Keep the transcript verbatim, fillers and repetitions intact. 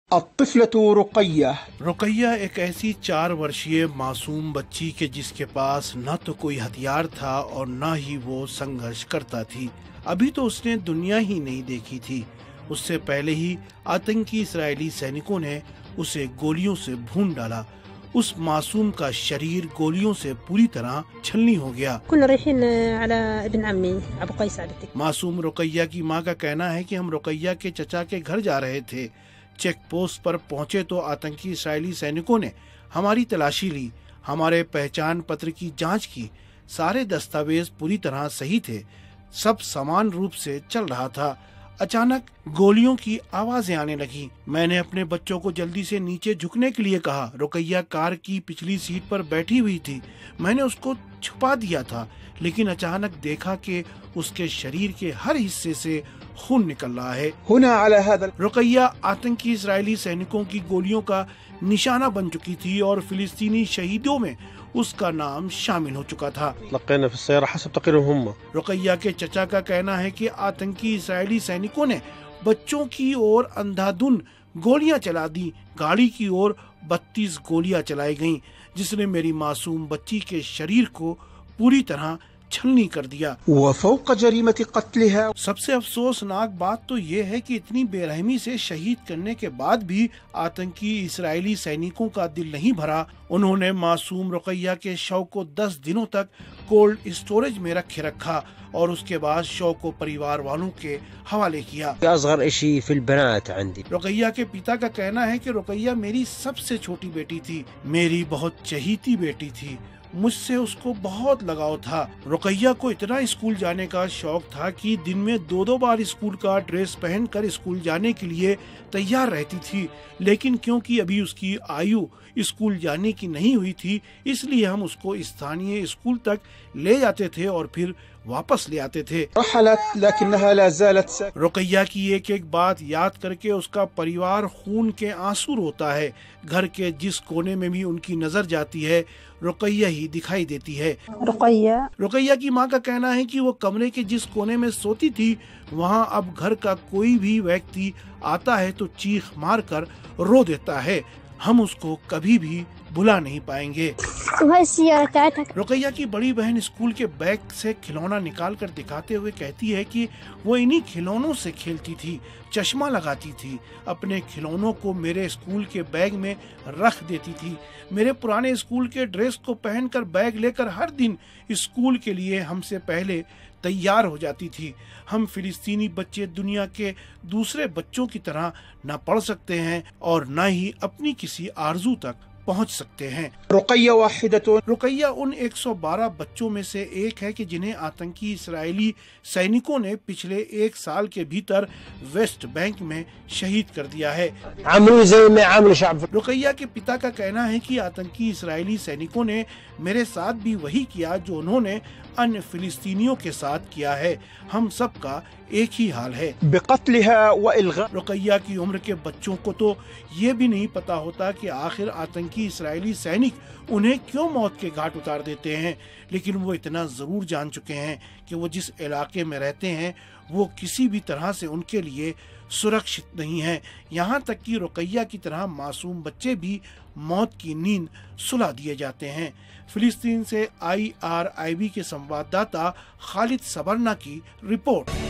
अत्तिफ़लतु रुक़य्या। रुक़य्या एक ऐसी चार वर्षीय मासूम बच्ची के जिसके पास न तो कोई हथियार था और न ही वो संघर्ष करता थी। अभी तो उसने दुनिया ही नहीं देखी थी। उससे पहले ही आतंकी इस्राएली सैनिकों ने उसे गोलियों से भून डाला। उस मासूम का शरीर गोलियों से पूरी तरह छलनी हो गया। मासूम रुक़य्या की मां का कहना है कि हम रुक़य्या के चचा के घर जा रहे थे। चेक पोस्ट पर पहुंचे तो आतंकी इस्राएली सैनिकों ने हमारी तलाशी ली, हमारे पहचान पत्र की जांच की। सारे दस्तावेज पूरी तरह सही थे, सब समान रूप से चल रहा था। अचानक गोलियों की आवाजें आने लगी। मैंने अपने बच्चों को जल्दी से नीचे झुकने के लिए कहा। रुक़य्या कार की पिछली सीट पर बैठी हुई थी। मैंने उसको छुपा दिया था, लेकिन अचानक देखा कि उसके शरीर के हर हिस्से से खून निकल रहा है। रुक़य्या आतंकी इस्राएली सैनिकों की गोलियों का निशाना बन चुकी थी और फिलिस्तीनी शहीदों में उसका नाम शामिल हो चुका था। रुक़य्या के चचा का कहना है कि आतंकी इस्राएली सैनिकों ने बच्चों की ओर अंधाधुंध गोलियां चला दी। गाड़ी की ओर बत्तीस गोलियां चलाई गईं, जिसने मेरी मासूम बच्ची के शरीर को पूरी तरह छलनी कर दिया। वफ़ौक़ जरीमत क़त्लिहा। सबसे अफसोसनाक बात तो ये है कि इतनी बेरहमी से शहीद करने के बाद भी आतंकी इस्राएली सैनिकों का दिल नहीं भरा। उन्होंने मासूम रुक़य्या के शव को दस दिनों तक कोल्ड स्टोरेज में रखे रखा और उसके बाद शव को परिवार वालों के हवाले किया। रुक़य्या के पिता का कहना है कि रुक़य्या मेरी सबसे छोटी बेटी थी, मेरी बहुत चहीती बेटी थी। मुझसे उसको बहुत लगाव था। रुक़य्या को इतना स्कूल जाने का शौक था कि दिन में दो दो बार स्कूल का ड्रेस पहनकर स्कूल जाने के लिए तैयार रहती थी, लेकिन क्योंकि अभी उसकी आयु स्कूल जाने की नहीं हुई थी, इसलिए हम उसको स्थानीय स्कूल तक ले जाते थे और फिर वापस ले आते थे। रुक़य्या की एक एक बात याद करके उसका परिवार खून के आंसू रोता है। घर के जिस कोने में भी उनकी नजर जाती है, रुक़य्या ही दिखाई देती है। रुक़य्या रुक़य्या की मां का कहना है कि वो कमरे के जिस कोने में सोती थी, वहां अब घर का कोई भी व्यक्ति आता है तो चीख मार कर रो देता है। हम उसको कभी भी भुला नहीं पाएंगे। रुक़य्या की बड़ी बहन स्कूल के बैग से खिलौना निकाल कर दिखाते हुए कहती है कि वो इन्हीं खिलौनों से खेलती थी, चश्मा लगाती थी, अपने खिलौनों को मेरे स्कूल के बैग में रख देती थी। मेरे पुराने स्कूल के ड्रेस को पहनकर बैग लेकर हर दिन स्कूल के लिए हमसे पहले तैयार हो जाती थी। हम फिलिस्तीनी बच्चे दुनिया के दूसरे बच्चों की तरह न पढ़ सकते हैं और न ही अपनी किसी आरजू तक पहुंच सकते हैं। रुक़य्या वाहिदतुन। रुक़य्या उन एक सौ बारह बच्चों में से एक है कि जिन्हें आतंकी इस्राएली सैनिकों ने पिछले एक साल के भीतर वेस्ट बैंक में शहीद कर दिया है। रुक़य्या के पिता का कहना है कि आतंकी इस्राएली सैनिकों ने मेरे साथ भी वही किया जो उन्होंने अन्य फिलिस्तीनियों के साथ किया है। हम सब का एक ही हाल है। रुक़य्या की उम्र के बच्चों को तो ये भी नहीं पता होता कि आखिर आतंकी इस्राएली सैनिक उन्हें क्यों मौत के घाट उतार देते हैं, लेकिन वो इतना जरूर जान चुके हैं कि वो जिस इलाके में रहते हैं वो किसी भी तरह से उनके लिए सुरक्षित नहीं है। यहाँ तक कि रुक़य्या की तरह मासूम बच्चे भी मौत की नींद सुला दिए जाते हैं। फिलिस्तीन से आई आर आई बी के संवाददाता खालिद सबरना की रिपोर्ट।